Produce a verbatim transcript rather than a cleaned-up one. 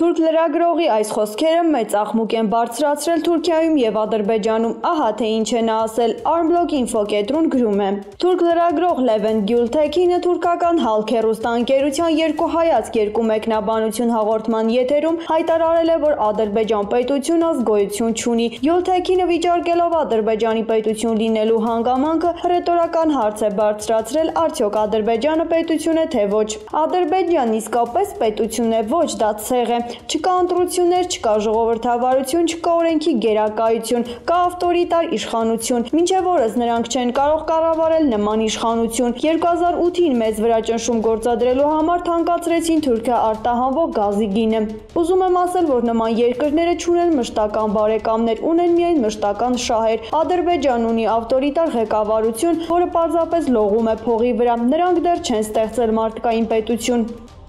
Թուրք լրագրողի այս խոսքերը մեծ աղմուկ են բարձրացրել Թուրքիայում եւ Ադրբեջանում, ահա թե ինչ է նա ասել, Armblog Info-կետրոն գրում է. Թուրք լրագրող Levent Gültekin'ը թուրքական Halk հեռուստաընկերության երկու հայացք երկու մեկնաբանություն հաղորդման եթերում հայտարարել է, որ Ադրբեջան պետությունը ազգություն չունի։ Gültekin'ը վիճարկելով Ադրբեջանի պետություն լինելու հանգամանքը հռետորական հարց է բարձրացրել, արդյոք Ադրբեջանը պետություն է թե ոչ։ Ադրբեջանն իսկապես պետություն է, ոչ դա ցեղ է։ Չկա ընտրություններ, չկա ժողովրդավարություն, չկա օրենքի գերակայություն, կա ավտորիտար իշխանություն, մինչև օրս նրանք չեն կարող կառավարել նման իշխանություն։ երկու հազար ութին մեզ վրա ճնշում գործադրելու համար թանկացրեցին Թուրքիա արտահանվող գազի գինը։ Ուզում եմ ասել, որ նման երկրները չունեն մշտական բարեկամներ, ունեն միայն մշտական շահեր։ Ադրբեջանն ունի ավտորիտար ղեկավարություն, որը պարզապես լողում է փողի վրա։ Նրանք դեռ չեն ստեղծել մարդկային պետություն։